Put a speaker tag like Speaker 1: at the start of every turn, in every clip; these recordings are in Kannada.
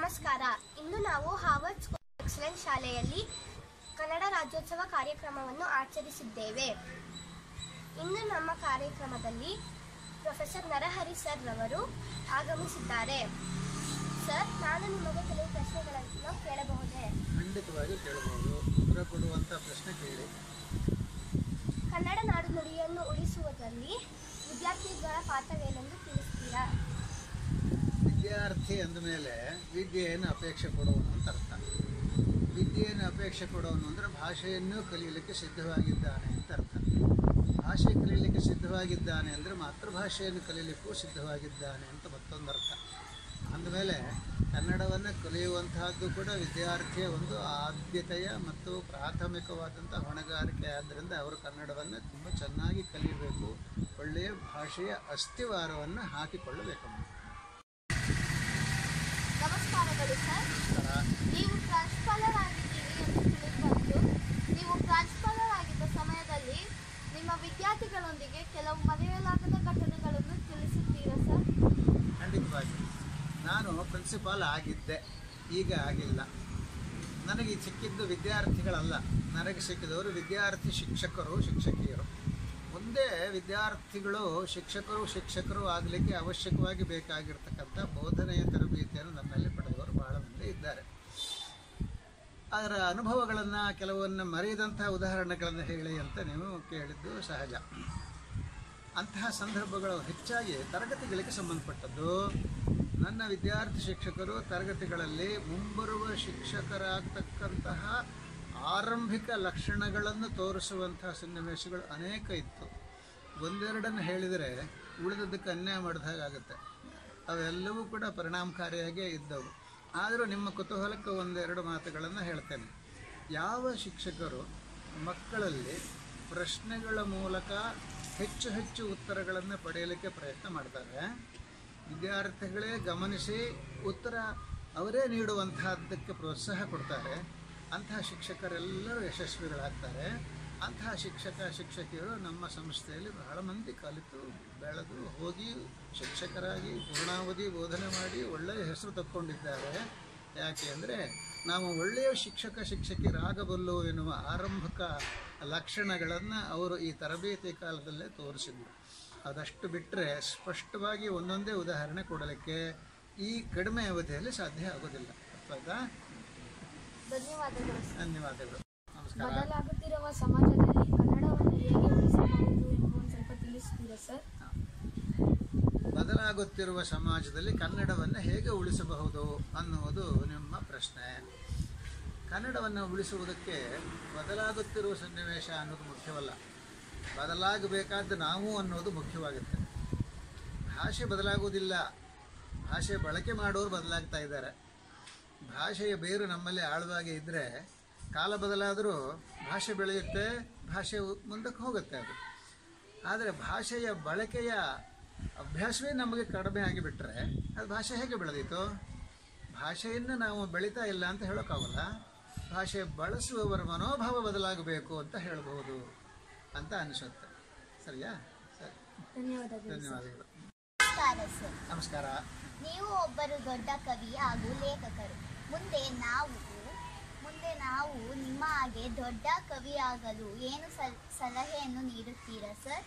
Speaker 1: ನಮಸ್ಕಾರ. ಇಂದು ನಾವು ಹಾರ್ವರ್ಡ್ ಸ್ಕೂಲ್ ಎಕ್ಸಲೆನ್ಸ್ ಶಾಲೆಯಲ್ಲಿ ಕನ್ನಡ ರಾಜ್ಯೋತ್ಸವ ಕಾರ್ಯಕ್ರಮವನ್ನು ಆಚರಿಸಿದ್ದೇವೆ. ಇಂದು ನಮ್ಮ ಕಾರ್ಯಕ್ರಮದಲ್ಲಿ ಪ್ರೊಫೆಸರ್ ನರಹರಿ ಸರ್ ರವರು ಆಗಮಿಸಿದ್ದಾರೆ. ಸರ್, ನಾನು ನಿಮಗೆ ಕೆಲವು ಪ್ರಶ್ನೆಗಳನ್ನು ಕೇಳಬಹುದೇ?
Speaker 2: ಖಂಡಿತವಾಗಿ ಕೇಳಬಹುದು. ಉತ್ತರ ಕೊಡುವಂಥ ಪ್ರಶ್ನೆ ಕೇಳಿ.
Speaker 1: ಕನ್ನಡ ನಾಡು ನುಡಿಯನ್ನು ಉಳಿಸುವುದರಲ್ಲಿ ವಿದ್ಯಾರ್ಥಿಗಳ ಪಾತ್ರವೇನೆಂದು ತಿಳಿಸ್ತೀರಾ?
Speaker 2: ವಿದ್ಯಾರ್ಥಿ ಅಂದ ಮೇಲೆ ವಿದ್ಯೆಯನ್ನು ಅಪೇಕ್ಷೆ ಕೊಡುವನು ಅಂತ ಅರ್ಥ. ವಿದ್ಯೆಯನ್ನು ಅಪೇಕ್ಷೆ ಕೊಡುವನು ಅಂದರೆ ಭಾಷೆಯನ್ನು ಕಲಿಯಲಿಕ್ಕೆ ಸಿದ್ಧವಾಗಿದ್ದಾನೆ ಅಂತ ಅರ್ಥ. ಭಾಷೆ ಕಲಿಯಲಿಕ್ಕೆ ಸಿದ್ಧವಾಗಿದ್ದಾನೆ ಅಂದರೆ ಮಾತೃಭಾಷೆಯನ್ನು ಕಲಿಯಲಿಕ್ಕೂ ಸಿದ್ಧವಾಗಿದ್ದಾನೆ ಅಂತ ಮತ್ತೊಂದು ಅರ್ಥ. ಅಂದಮೇಲೆ ಕನ್ನಡವನ್ನು ಕಲಿಯುವಂತಹದ್ದು ಕೂಡ ವಿದ್ಯಾರ್ಥಿಯ ಒಂದು ಆದ್ಯತೆಯ ಮತ್ತು ಪ್ರಾಥಮಿಕವಾದಂಥ ಹೊಣೆಗಾರಿಕೆ. ಆದ್ದರಿಂದ ಅವರು ಕನ್ನಡವನ್ನು ತುಂಬ ಚೆನ್ನಾಗಿ ಕಲಿಯಬೇಕು, ಒಳ್ಳೆಯ ಭಾಷೆಯ ಅಸ್ಥಿವಾರವನ್ನು ಹಾಕಿಕೊಳ್ಳಬೇಕು.
Speaker 1: ನಮಸ್ಕಾರಗಳು ಸರ್. ನೀವು ಪ್ರಾಂಶುಪಾಲರಾಗಿದ್ದೀರಿ ಎಂದು ತಿಳಿದುಬಂತು. ನೀವು ಪ್ರಾಂಶುಪಾಲರಾಗಿದ್ದ ಸಮಯದಲ್ಲಿ ನಿಮ್ಮ ವಿದ್ಯಾರ್ಥಿಗಳೊಂದಿಗೆ ಕೆಲವು ಮರೆಯಲಾಗದ ಘಟನೆಗಳನ್ನು ತಿಳಿಸುತ್ತೀರಾ ಸರ್?
Speaker 2: ಖಂಡಿತವಾಗಿ. ನಾನು ಪ್ರಿನ್ಸಿಪಾಲ್ ಆಗಿದ್ದೆ, ಈಗ ಆಗಿಲ್ಲ. ನನಗೆ ಸಿಕ್ಕಿದ್ದು ವಿದ್ಯಾರ್ಥಿಗಳಲ್ಲ, ನನಗೆ ಸಿಕ್ಕಿದವರು ವಿದ್ಯಾರ್ಥಿ ಶಿಕ್ಷಕರು, ಶಿಕ್ಷಕಿಯರು. ಮುಂದೆ ವಿದ್ಯಾರ್ಥಿಗಳು ಶಿಕ್ಷಕರು ಆಗಲಿಕ್ಕೆ ಅವಶ್ಯಕವಾಗಿ ಬೇಕಾಗಿರ್ತಕ್ಕಂಥ ಬೋಧನೆಯ ತರಬೇತಿಯನ್ನು ನನ್ನಲ್ಲಿ ಪಡೆದವರು ಬಹಳ ಮಂದಿ ಇದ್ದಾರೆ. ಅದರ ಅನುಭವಗಳನ್ನು ಕೆಲವನ್ನು ಮರೆಯದಂಥ ಉದಾಹರಣೆಗಳನ್ನು ಹೇಳಿ ಅಂತ ನೀವು ಕೇಳಿದ್ದು ಸಹಜ. ಅಂತಹ ಸಂದರ್ಭಗಳು ಹೆಚ್ಚಾಗಿ ತರಗತಿಗಳಿಗೆ ಸಂಬಂಧಪಟ್ಟದ್ದು. ನನ್ನ ವಿದ್ಯಾರ್ಥಿ ಶಿಕ್ಷಕರು ತರಗತಿಗಳಲ್ಲಿ ಮುಂಬರುವ ಶಿಕ್ಷಕರಾಗತಕ್ಕಂತಹ ಆರಂಭಿಕ ಲಕ್ಷಣಗಳನ್ನು ತೋರಿಸುವಂತಹ ಸನ್ನಿವೇಶಗಳು ಅನೇಕ ಇತ್ತು. ಒಂದೆರಡನ್ನು ಹೇಳಿದರೆ ಉಳಿದದ್ದಕ್ಕೆ ಅನ್ಯಾಯ ಮಾಡಿದ ಹಾಗಾಗುತ್ತೆ. ಅವೆಲ್ಲವೂ ಕೂಡ ಪರಿಣಾಮಕಾರಿಯಾಗೇ ಇದ್ದವು. ಆದರೂ ನಿಮ್ಮ ಕುತೂಹಲಕ್ಕೆ ಒಂದೆರಡು ಮಾತುಗಳನ್ನು ಹೇಳ್ತೇನೆ. ಯಾವ ಶಿಕ್ಷಕರು ಮಕ್ಕಳಲ್ಲಿ ಪ್ರಶ್ನೆಗಳ ಮೂಲಕ ಹೆಚ್ಚು ಹೆಚ್ಚು ಉತ್ತರಗಳನ್ನು ಪಡೆಯಲಿಕ್ಕೆ ಪ್ರಯತ್ನ ಮಾಡ್ತಾರೆ, ವಿದ್ಯಾರ್ಥಿಗಳೇ ಗಮನಿಸಿ ಉತ್ತರ ಅವರೇ ನೀಡುವಂತಹದ್ದಕ್ಕೆ ಪ್ರೋತ್ಸಾಹ ಕೊಡ್ತಾರೆ, ಅಂತಹ ಶಿಕ್ಷಕರೆಲ್ಲರೂ ಯಶಸ್ವಿಗಳಾಗ್ತಾರೆ. ಅಂತಹ ಶಿಕ್ಷಕಿಯರು ನಮ್ಮ ಸಂಸ್ಥೆಯಲ್ಲಿ ಬಹಳ ಮಂದಿ ಕಲಿತು ಬೆಳೆದು ಹೋಗಿ ಶಿಕ್ಷಕರಾಗಿ ಪೂರ್ಣಾವಧಿ ಬೋಧನೆ ಮಾಡಿ ಒಳ್ಳೆಯ ಹೆಸರು ತಕ್ಕೊಂಡಿದ್ದಾರೆ. ಯಾಕೆ ಅಂದರೆ ನಾವು ಒಳ್ಳೆಯ ಶಿಕ್ಷಕಿಯರಾಗಬಲ್ಲು ಎನ್ನುವ ಆರಂಭಿಕ ಲಕ್ಷಣಗಳನ್ನು ಅವರು ಈ ತರಬೇತಿ ಕಾಲದಲ್ಲೇ ತೋರಿಸಿದರು. ಅದಷ್ಟು ಬಿಟ್ಟರೆ ಸ್ಪಷ್ಟವಾಗಿ ಒಂದೊಂದೇ ಉದಾಹರಣೆ ಕೊಡಲಿಕ್ಕೆ ಈ ಕಡಿಮೆ ಅವಧಿಯಲ್ಲಿ ಸಾಧ್ಯ ಆಗೋದಿಲ್ಲ. ಅರ್ಥಾಯ್ತಾ? ಧನ್ಯವಾದಗಳು. ನಮಸ್ಕಾರ.
Speaker 1: ಬದಲಾಗುತ್ತಿರುವ ಸಮಾಜದಲ್ಲಿ ಕನ್ನಡವನ್ನು ಹೇಗೆ ಉಳಿಸಬಹುದು ಎಂಬುದನ್ನು ಸ್ವಲ್ಪ ತಿಳಿಸ್ತೀರಾ ಸರ್?
Speaker 2: ಬದಲಾಗುತ್ತಿರುವ ಸಮಾಜದಲ್ಲಿ ಕನ್ನಡವನ್ನು ಹೇಗೆ ಉಳಿಸಬಹುದು ಅನ್ನುವುದು ನಿಮ್ಮ ಪ್ರಶ್ನೆ. ಕನ್ನಡವನ್ನು ಉಳಿಸುವುದಕ್ಕೆ ಬದಲಾಗುತ್ತಿರುವ ಸನ್ನಿವೇಶ ಅನ್ನೋದು ಮುಖ್ಯವಲ್ಲ, ಬದಲಾಗಬೇಕಾದ ನಾವು ಅನ್ನೋದು ಮುಖ್ಯವಾಗುತ್ತೆ. ಭಾಷೆ ಬದಲಾಗುವುದಿಲ್ಲ, ಭಾಷೆ ಬಳಕೆ ಮಾಡೋರು ಬದಲಾಗ್ತಾ ಇದ್ದಾರೆ. ಭಾಷೆಯ ಬೇರು ನಮ್ಮಲ್ಲಿ ಆಳವಾಗಿ ಇದ್ದರೆ ಕಾಲ ಬದಲಾದರೂ ಭಾಷೆ ಬೆಳೆಯುತ್ತೆ, ಭಾಷೆ ಮುಂದಕ್ಕೆ ಹೋಗುತ್ತೆ. ಅದು ಆದರೆ ಭಾಷೆಯ ಬಳಕೆಯ ಅಭ್ಯಾಸವೇ ನಮಗೆ ಕಡಿಮೆ ಆಗಿಬಿಟ್ರೆ ಅದು ಭಾಷೆ ಹೇಗೆ ಬೆಳೆದೀತು? ಭಾಷೆಯನ್ನು ನಾವು ಬೆಳೀತಾ ಇಲ್ಲ ಅಂತ ಹೇಳೋಕ್ಕಾಗಲ್ಲ. ಭಾಷೆ ಬಳಸುವವರ ಮನೋಭಾವ ಬದಲಾಗಬೇಕು ಅಂತ ಹೇಳಬಹುದು ಅಂತ ಅನಿಸುತ್ತೆ. ಸರಿಯಾ? ಸರಿ, ಧನ್ಯವಾದಗಳು. ನಮಸ್ಕಾರ.
Speaker 3: ನೀವು ಒಬ್ಬರು ದೊಡ್ಡ ಕವಿ ಹಾಗೂ ಲೇಖಕರು. ಮುಂದೆ ನಾವು ನಿಮ್ಮ ಹಾಗೆ ದೊಡ್ಡ ಕವಿಯಾಗಲು ಏನು ಸಲಹೆಯನ್ನು ನೀಡುತ್ತೀರಾ ಸರ್?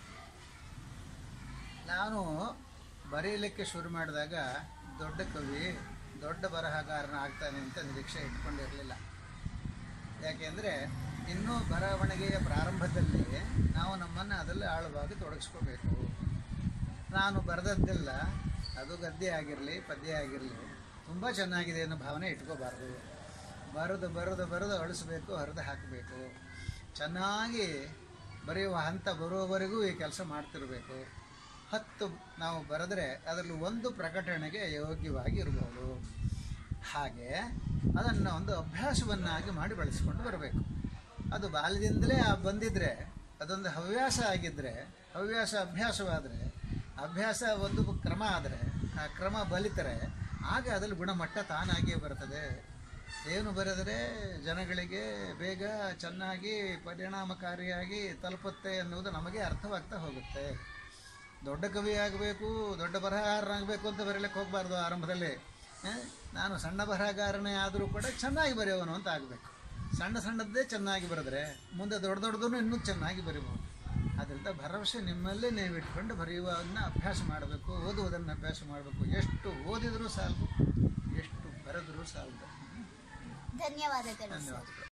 Speaker 2: ನಾನು ಬರೆಯಲಿಕ್ಕೆ ಶುರು ಮಾಡಿದಾಗ ದೊಡ್ಡ ಕವಿ, ದೊಡ್ಡ ಬರಹಗಾರನ ಆಗ್ತಾನೆ ಅಂತ ನಿರೀಕ್ಷೆ ಇಟ್ಕೊಂಡಿರಲಿಲ್ಲ. ಯಾಕೆಂದರೆ ಇನ್ನೂ ಬರವಣಿಗೆಯ ಪ್ರಾರಂಭದಲ್ಲಿ ನಾವು ನಮ್ಮನ್ನು ಅದರಲ್ಲಿ ಆಳವಾಗಿ ತೊಡಗಿಸ್ಕೋಬೇಕು. ನಾನು ಬರೆದದ್ದೆಲ್ಲ ಅದು ಗದ್ಯ ಆಗಿರಲಿ ಪದ್ಯ ಆಗಿರಲಿ ತುಂಬ ಚೆನ್ನಾಗಿದೆ ಅನ್ನೋ ಭಾವನೆ ಇಟ್ಕೋಬಾರ್ದು. ಬರೆದು ಅಳಿಸ್ಬೇಕು, ಹರಿದು ಹಾಕಬೇಕು. ಚೆನ್ನಾಗಿ ಬರೆಯುವ ಹಂತ ಬರುವವರೆಗೂ ಈ ಕೆಲಸ ಮಾಡ್ತಿರಬೇಕು. 10 ನಾವು ಬರೆದರೆ ಅದರಲ್ಲಿ 1 ಪ್ರಕಟಣೆಗೆ ಯೋಗ್ಯವಾಗಿ ಇರಬಹುದು. ಹಾಗೆ ಅದನ್ನು ಒಂದು ಅಭ್ಯಾಸವನ್ನಾಗಿ ಮಾಡಿ ಬಳಸಿಕೊಂಡು ಬರಬೇಕು. ಅದು ಬಾಲ್ಯದಿಂದಲೇ ಬಂದಿದ್ದರೆ, ಅದೊಂದು ಹವ್ಯಾಸ ಆಗಿದ್ದರೆ, ಹವ್ಯಾಸ ಅಭ್ಯಾಸವಾದರೆ, ಅಭ್ಯಾಸ ಒಂದು ಕ್ರಮ ಆದರೆ, ಆ ಕ್ರಮ ಬಲಿತರೆ ಆಗ ಅದರಲ್ಲಿ ಗುಣಮಟ್ಟ ತಾನಾಗಿಯೇ ಬರ್ತದೆ. ಏನು ಬರೆದರೆ ಜನಗಳಿಗೆ ಬೇಗ ಚೆನ್ನಾಗಿ ಪರಿಣಾಮಕಾರಿಯಾಗಿ ತಲುಪುತ್ತೆ ಅನ್ನೋದು ನಮಗೆ ಅರ್ಥವಾಗ್ತಾ ಹೋಗುತ್ತೆ. ದೊಡ್ಡ ಕವಿ ಆಗಬೇಕು, ದೊಡ್ಡ ಬರಹಗಾರನಾಗಬೇಕು ಅಂತ ಬರೀಲಿಕ್ಕೆ ಹೋಗಬಾರ್ದು ಆರಂಭದಲ್ಲಿ. ನಾನು ಸಣ್ಣ ಬರಹಗಾರನೇ ಆದರೂ ಕೂಡ ಚೆನ್ನಾಗಿ ಬರೆಯೋನು ಅಂತ ಆಗಬೇಕು. ಸಣ್ಣದ್ದೇ ಚೆನ್ನಾಗಿ ಬರೆದ್ರೆ ಮುಂದೆ ದೊಡ್ಡದನ್ನು ಇನ್ನೂ ಚೆನ್ನಾಗಿ ಬರೀಬಹುದು. ಆದ್ದರಿಂದ ಭರವಸೆ ನಿಮ್ಮಲ್ಲೇ ನೀವು ಇಟ್ಕೊಂಡು ಬರೆಯುವುದನ್ನು ಅಭ್ಯಾಸ ಮಾಡಬೇಕು, ಓದುವುದನ್ನು ಅಭ್ಯಾಸ ಮಾಡಬೇಕು. ಎಷ್ಟು ಓದಿದರೂ ಸಾಲದು, ಎಷ್ಟು ಬರೆದರೂ ಸಾಲದು.
Speaker 3: ಧನ್ಯವಾದಗಳು.
Speaker 2: ಧನ್ಯವಾದಗಳು.